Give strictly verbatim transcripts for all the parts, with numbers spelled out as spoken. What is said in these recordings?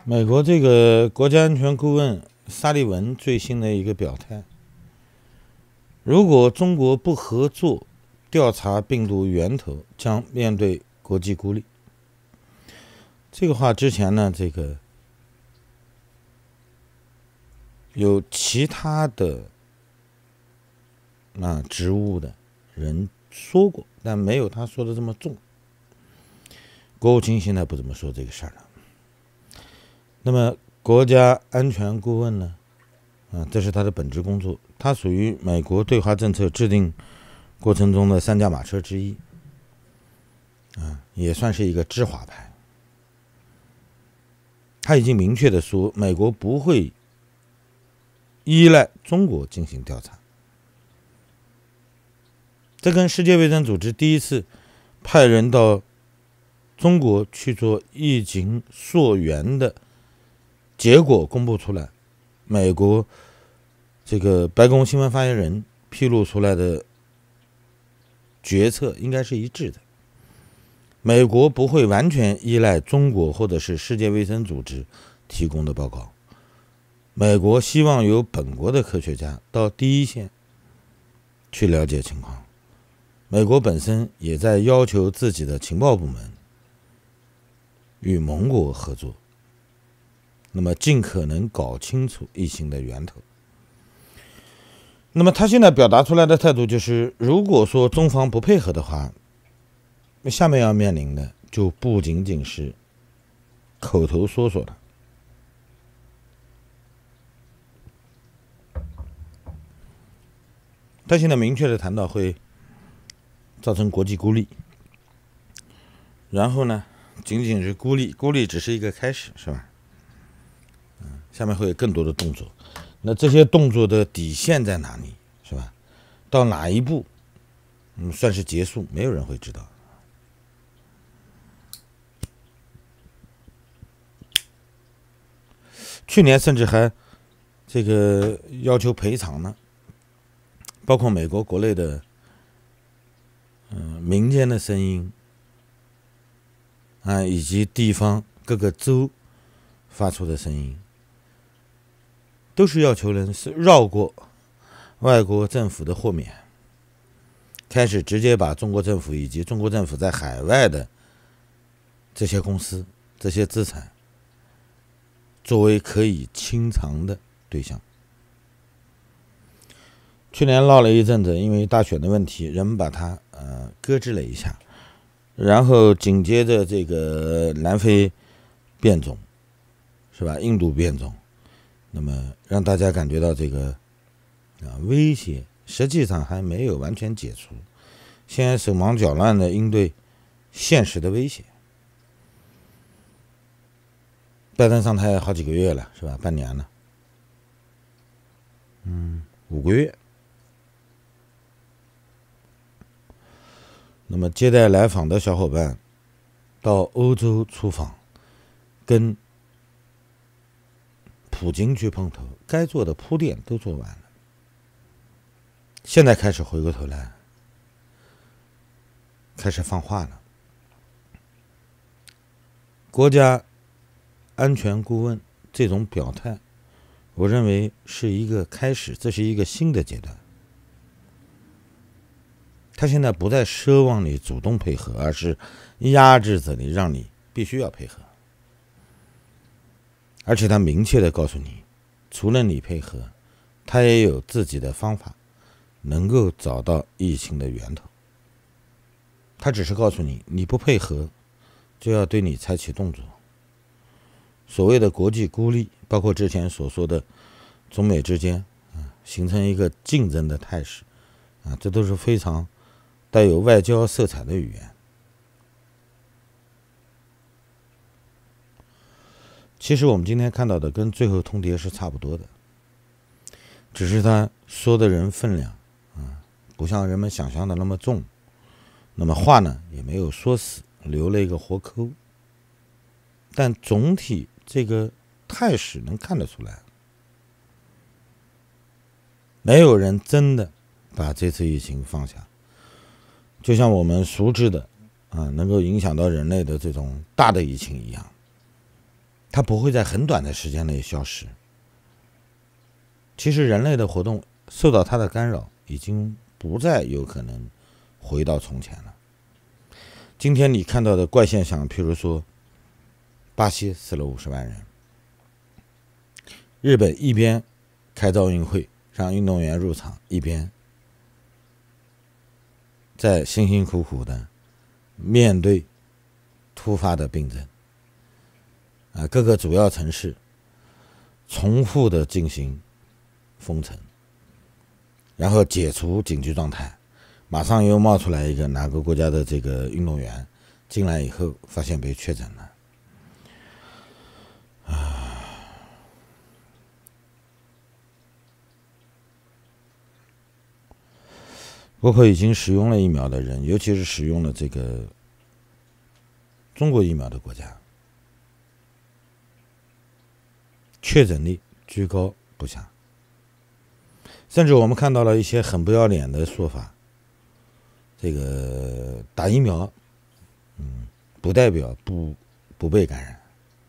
美国这个国家安全顾问沙利文最新的一个表态，如果中国不合作调查病毒源头，将面对国际孤立。这个话之前呢，这个有其他的啊职务的人说过，但没有他说的这么重。国务卿现在不怎么说这个事儿了。那么国家安全顾问呢？啊，这是他的本职工作，他属于美国对华政策制定过程中的三驾马车之一，啊，也算是一个知华派。他已经明确的说，美国不会依赖中国进行调查。这跟世界卫生组织第一次派人到中国去做疫情溯源的结果公布出来，美国这个白宫新闻发言人披露出来的决策应该是一致的。美国不会完全依赖中国或者是世界卫生组织提供的报告，美国希望由本国的科学家到第一线去了解情况。美国本身也在要求自己的情报部门与盟国合作，那么尽可能搞清楚疫情的源头。那么他现在表达出来的态度就是，如果说中方不配合的话，下面要面临的就不仅仅是口头说说了。他现在明确的谈到会造成国际孤立，然后呢，仅仅是孤立，孤立只是一个开始，是吧？嗯，下面会有更多的动作。那这些动作的底线在哪里，是吧？到哪一步，嗯，算是结束，没有人会知道。去年甚至还这个要求赔偿呢，包括美国国内的嗯、呃、民间的声音啊，以及地方各个州发出的声音，都是要求人是绕过外国政府的豁免，开始直接把中国政府以及中国政府在海外的这些公司、这些资产作为可以清偿的对象。去年闹了一阵子，因为大选的问题，人们把它呃搁置了一下，然后紧接着这个南非变种，是吧？印度变种，那么让大家感觉到这个啊威胁实际上还没有完全解除，现在手忙脚乱的应对现实的威胁。拜登上台好几个月了，是吧？半年了，嗯，五个月。那么接待来访的小伙伴到欧洲出访，跟普京去碰头，该做的铺垫都做完了，现在开始回过头来，开始放话了。国家安全顾问这种表态，我认为是一个开始，这是一个新的阶段。他现在不再奢望你主动配合，而是压制着你，让你必须要配合。而且他明确的告诉你，除了你配合，他也有自己的方法能够找到疫情的源头。他只是告诉你，你不配合就要对你采取动作。所谓的国际孤立，包括之前所说的中美之间啊形成一个竞争的态势啊，这都是非常带有外交色彩的语言。其实我们今天看到的跟最后通牒是差不多的，只是他说的人分量啊，不像人们想象的那么重，那么话呢也没有说死，留了一个活口。但总体这个态势能看得出来，没有人真的把这次疫情放下。就像我们熟知的啊，能够影响到人类的这种大的疫情一样， 它不会在很短的时间内消失。其实人类的活动受到它的干扰，已经不再有可能回到从前了。今天你看到的怪现象，譬如说巴西死了五十万人，日本一边开奥运会让运动员入场，一边在辛辛苦苦的面对突发的病症，啊，各个主要城市重复的进行封城，然后解除紧急状态，马上又冒出来一个哪个国家的这个运动员进来以后发现被确诊了，啊，包括已经使用了疫苗的人，尤其是使用了这个中国疫苗的国家，确诊率居高不下。甚至我们看到了一些很不要脸的说法，这个打疫苗，嗯，不代表不不被感染，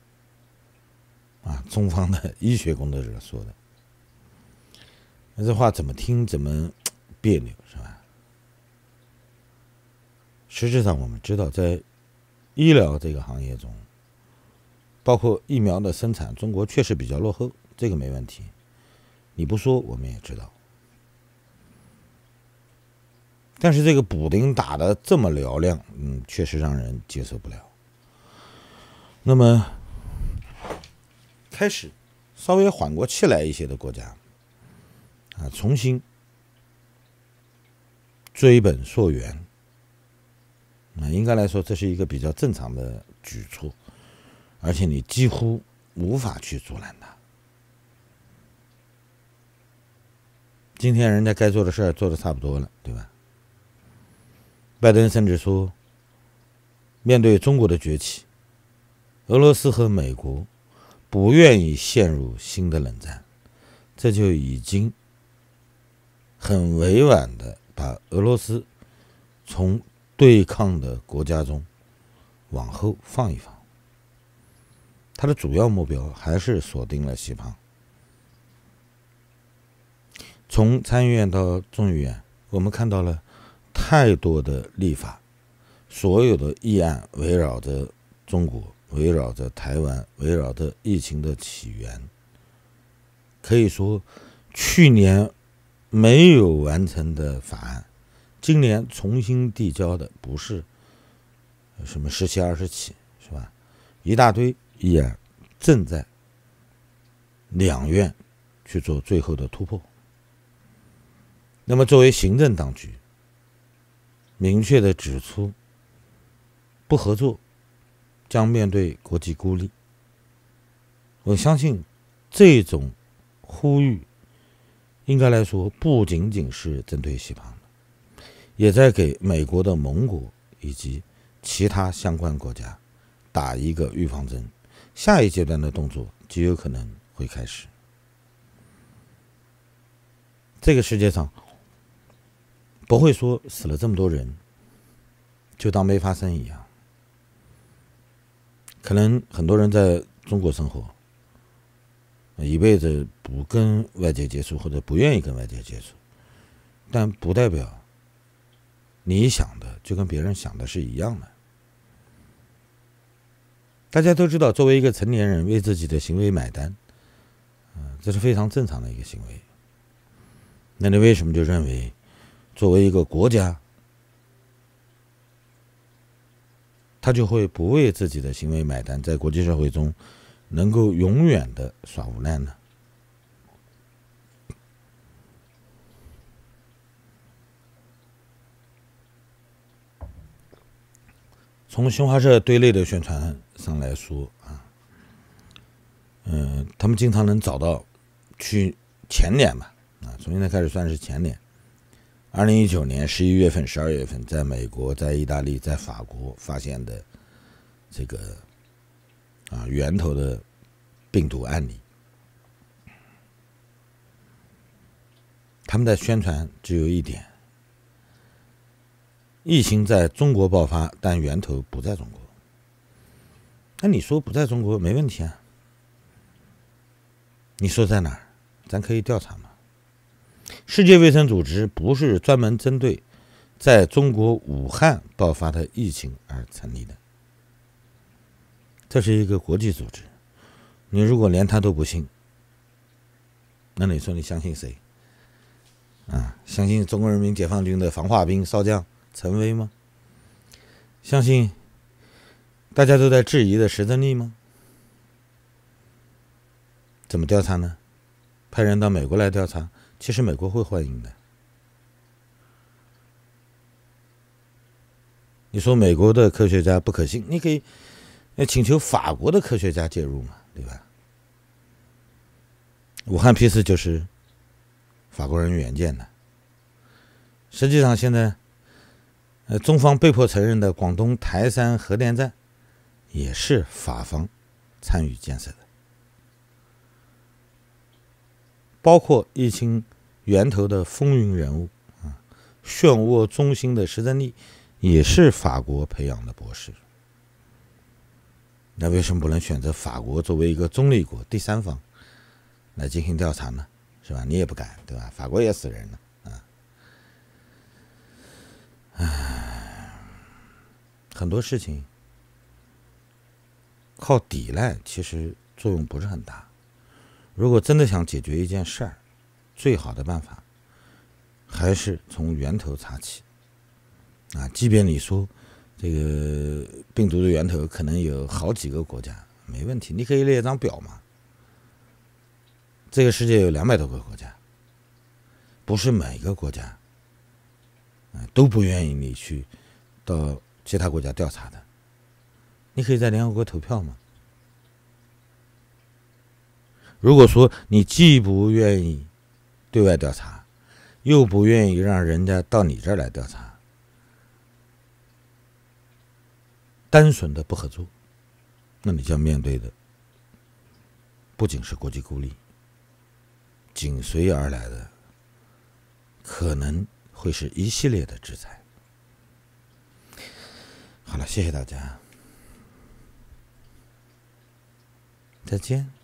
啊，中方的医学工作者说的，那这话怎么听怎么别扭，是吧？实质上我们知道，在医疗这个行业中，包括疫苗的生产，中国确实比较落后，这个没问题，你不说我们也知道。但是这个补丁打得这么嘹亮，嗯，确实让人接受不了。那么开始稍微缓过气来一些的国家，啊，重新追本溯源，啊，应该来说这是一个比较正常的举措，而且你几乎无法去阻拦它。今天人家该做的事儿做的差不多了，对吧？拜登甚至说，面对中国的崛起，俄罗斯和美国不愿意陷入新的冷战，这就已经很委婉的把俄罗斯从对抗的国家中往后放一放。他的主要目标还是锁定了西方。从参议院到众议院，我们看到了太多的立法，所有的议案围绕着中国，围绕着台湾，围绕着疫情的起源。可以说，去年没有完成的法案，今年重新递交的不是什么十七二十七，是吧？一大堆议案正在两院去做最后的突破。那么作为行政当局，明确的指出，不合作将面对国际孤立。我相信这种呼吁应该来说不仅仅是针对西方的，也在给美国的盟国以及其他相关国家打一个预防针，下一阶段的动作极有可能会开始。这个世界上不会说死了这么多人就当没发生一样，可能很多人在中国生活一辈子不跟外界接触，或者不愿意跟外界接触，但不代表你想的就跟别人想的是一样的。大家都知道，作为一个成年人为自己的行为买单，呃、这是非常正常的一个行为。那你为什么就认为作为一个国家，他就会不为自己的行为买单，在国际社会中能够永远的耍无赖呢？从新华社对内的宣传上来说啊，嗯，他们经常能找到去前年吧，啊，从现在开始算是前年，二零一九年十一月份、十二月份，在美国、在意大利、在法国发现的这个啊源头的病毒案例，他们的宣传只有一点：疫情在中国爆发，但源头不在中国。那你说不在中国没问题啊， 你说在哪儿？咱可以调查吗？世界卫生组织不是专门针对在中国武汉爆发的疫情而成立的，这是一个国际组织。你如果连他都不信，那你说你相信谁？啊，相信中国人民解放军的防化兵少将陈薇吗？相信大家都在质疑的石正丽吗？怎么调查呢？派人到美国来调查，其实美国会欢迎的。你说美国的科学家不可信，你可以请求法国的科学家介入嘛，对吧？武汉批次就是法国人援建的。实际上现在呃，中方被迫承认的广东台山核电站也是法方参与建设的，包括疫情源头的风云人物啊，漩涡中心的石正丽也是法国培养的博士。那为什么不能选择法国作为一个中立国、第三方来进行调查呢？是吧？你也不敢，对吧？法国也死人了啊！唉，很多事情靠抵赖其实作用不是很大。如果真的想解决一件事儿，最好的办法还是从源头查起啊！即便你说这个病毒的源头可能有好几个国家，没问题，你可以列一张表嘛。这个世界有两百多个国家，不是每个国家都不愿意你去到其他国家调查的。你可以在联合国投票嘛。如果说你既不愿意对外调查，又不愿意让人家到你这儿来调查，单纯的不合作，那你将面对的不仅是国际孤立，紧随而来的可能会是一系列的制裁。好了，谢谢大家，再见。